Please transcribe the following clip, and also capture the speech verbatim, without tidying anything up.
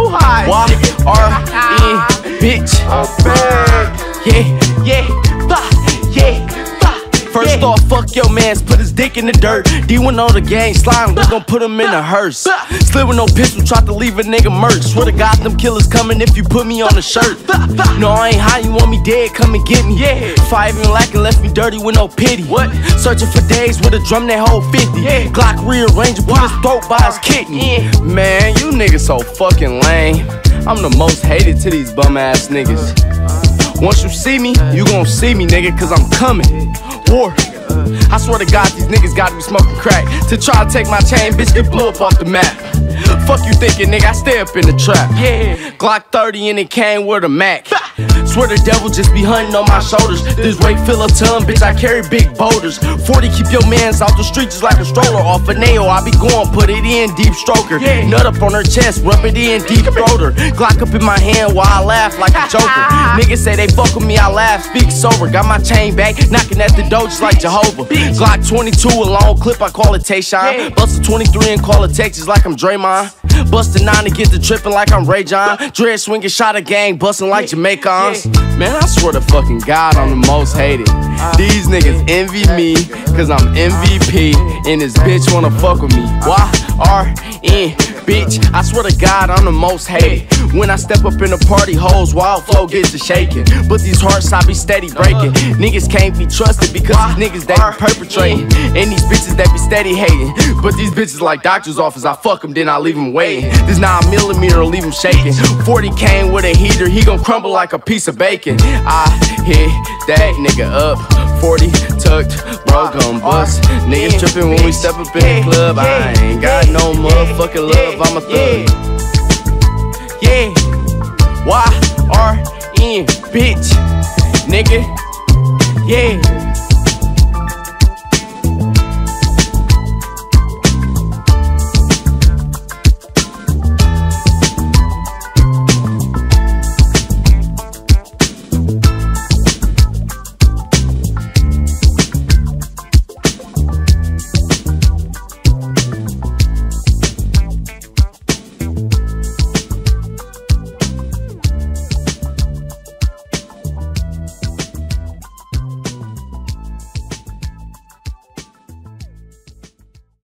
too high. Y R N, bitch. Yeah, yeah, bah, yeah. First off, fuck your mans, put his dick in the dirt. D one on the gang, slime, we gon' put him in a hearse. Slid with no pistol, tried to leave a nigga merch. Swear to God, them killers coming if you put me on a shirt. No, I ain't high, you want me dead, come and get me. Yeah. Five even lacking, left me dirty with no pity. What? Searching for days with a drum that hold fifty. Yeah. Glock rearranged, put his throat by his kidney. Yeah. Man, you niggas so fucking lame. I'm the most hated to these bum ass niggas. Once you see me, you gon' see me, nigga, cause I'm coming. War. I swear to God, these niggas gotta be smoking crack to try to take my chain, bitch, get blew up off the map. Fuck you thinking, nigga, I stay up in the trap. Yeah, Glock thirty and it came with a Mac. Swear the devil just be hunting on my shoulders. This weight fill a ton, bitch, I carry big boulders. Forty keep your mans out the street just like a stroller. Off a nail, I be going, put it in, deep stroker. Nut up on her chest, rub it in, deep throat her. Glock up in my hand while I laugh like a joker. Niggas say they fuck with me, I laugh, speak sober. Got my chain back, knocking at the door just like Jehovah. Glock twenty-two, a long clip, I call it Tayshawn. Bust a twenty-three and call it Texas like I'm Draymond. Bust a nine to get the trippin' like I'm Ray John. Dread swinging, shot a gang, bustin' like Jamaicans. Man, I swear to fucking God, I'm the most hated. These niggas envy me, cause I'm M V P, and this bitch wanna fuck with me. Y R N, bitch, I swear to God, I'm the most hated. When I step up in the party, hoes, wild flow gets to shaking. But these hearts I be steady breaking. Niggas can't be trusted because these niggas they be perpetrating. And these bitches that be steady hating. But these bitches like doctor's office, I fuck them, then I leave them waiting. This nine millimeter leave them shaking. forty came with a heater, he gon' crumble like a piece of bacon. I hit that nigga up, forty tucked, bro gon' bust. Niggas trippin' when we step up in the club. I ain't got no motherfucking love, I'm a thug. Yeah, Y R N, bitch, nigga, yeah.